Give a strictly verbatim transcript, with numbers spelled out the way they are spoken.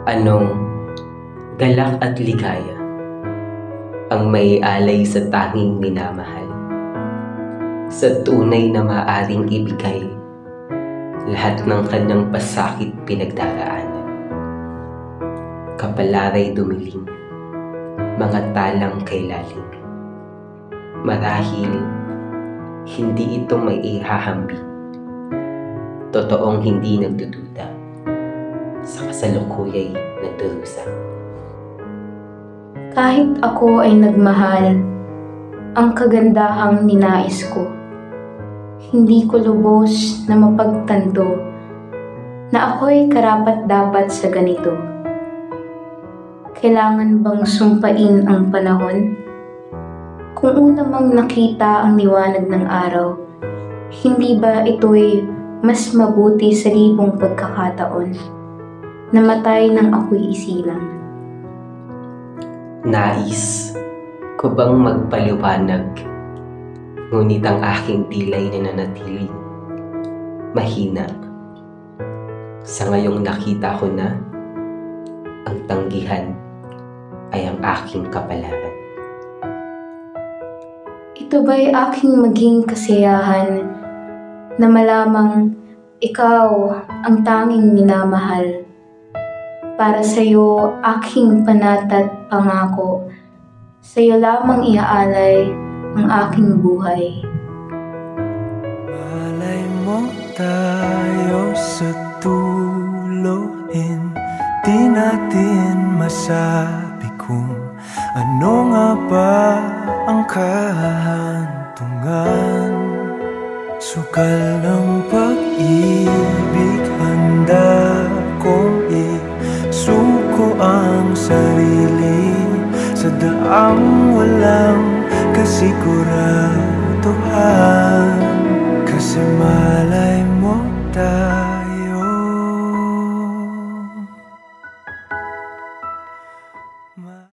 Anong galak at ligaya ang may alay sa tanging minamahal, sa tunay na maaring ibigay lahat ng kanyang pasakit pinagdaraanan. Kapalaray dumiling, mga talang kay lalim. Marahil hindi ito may ihahambing, totoong hindi nagdududa, sa kasalukuyay nagdurusa. Kahit ako ay nagmahal, ang kagandahang ninais ko, hindi ko lubos na mapagtanto na ako'y karapat-dapat sa ganito. Kailangan bang sumpain ang panahon? Kung una mang nakita ang liwanag ng araw, hindi ba ito'y mas mabuti sa libong pagkakataon? Namatay nang ako'y isilang. Nais ko bang magpaliwanag, ngunit ang aking tila'y nananatiling mahina. Sa ngayong nakita ko na, ang tanggihan ay ang aking kapalaran. Ito ba'y aking maging kasiyahan na malamang ikaw ang tanging minamahal? Para sa'yo aking panata't pangako, sa'yo lamang iaalay ang aking buhay. Malay mo tayo sa tuluhin, di natin masabi kung ano nga ba ang kahantungan. Sukal ng pag-ibig, handa kong isuko ang sarili sa daang walang kasiguraduhan.